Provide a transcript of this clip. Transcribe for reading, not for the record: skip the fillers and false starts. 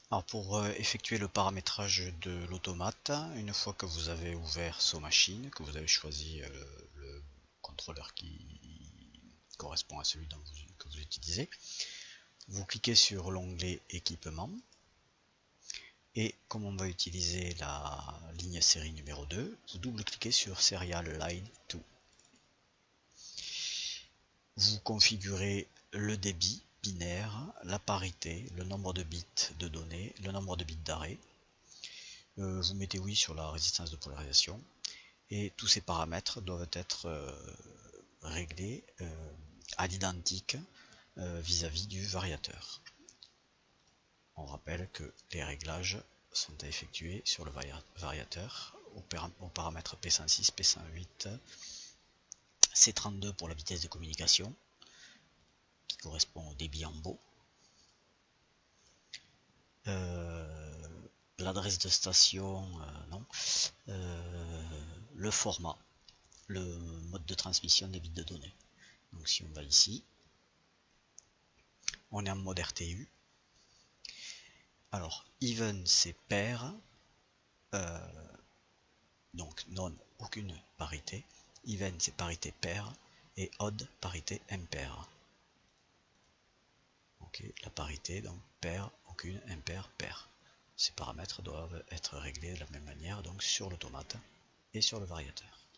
Alors pour effectuer le paramétrage de l'automate, une fois que vous avez ouvert SoMachine, que vous avez choisi le contrôleur qui correspond à celui que vous utilisez, vous cliquez sur l'onglet équipement et comme on va utiliser la ligne série numéro 2, vous double-cliquez sur Serial Line 2. Vous configurez le débit binaire, la parité, le nombre de bits de données, le nombre de bits d'arrêt. Vous mettez oui sur la résistance de polarisation et tous ces paramètres doivent être réglés à l'identique vis-à-vis du variateur. On rappelle que les réglages sont à effectuer sur le variateur au paramètre P106, P108, C32 pour la vitesse de communication qui correspond au débit en beau. L'adresse de station, non. Le format, le mode de transmission des bits de données. Donc si on va ici, on est en mode RTU. Alors, even c'est pair, donc non, aucune parité. Even c'est parité pair et odd parité impair. Ok, la parité, donc pair, aucune, impair, pair. Ces paramètres doivent être réglés de la même manière donc sur l'automate et sur le variateur.